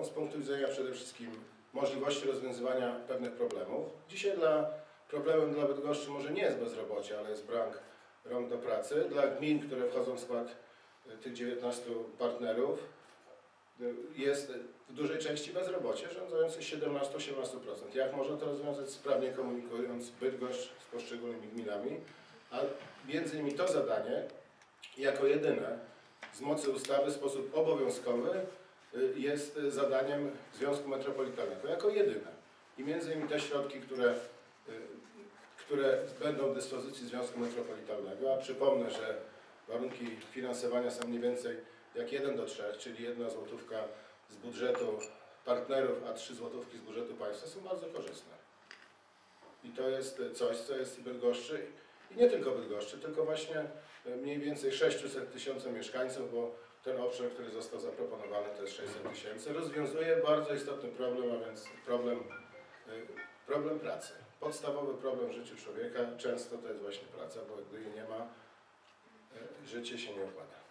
z punktu widzenia przede wszystkim możliwości rozwiązywania pewnych problemów. Dzisiaj problemem dla Bydgoszczy może nie jest bezrobocie, ale jest brak rąk do pracy. Dla gmin, które wchodzą w skład tych 19 partnerów, jest w dużej części bezrobocie, rzędzące 17–18%. Jak można to rozwiązać? Sprawnie komunikując Bydgoszcz z poszczególnymi gminami, a między innymi to zadanie, jako jedyne, z mocy ustawy w sposób obowiązkowy jest zadaniem Związku Metropolitalnego, jako jedyne. I między innymi te środki, które będą w dyspozycji Związku Metropolitalnego, a przypomnę, że warunki finansowania są mniej więcej jak 1:3, czyli 1 złotówka z budżetu partnerów, a 3 złotówki z budżetu państwa, są bardzo korzystne. I to jest coś, co jest w Bydgoszczy, i nie tylko Bydgoszczy, tylko właśnie mniej więcej 600 000 mieszkańców, bo ten obszar, który został zaproponowany, to jest 600 000, rozwiązuje bardzo istotny problem, a więc problem pracy. Podstawowy problem w życiu człowieka często to jest właśnie praca, bo gdy jej nie ma, życie się nie układa.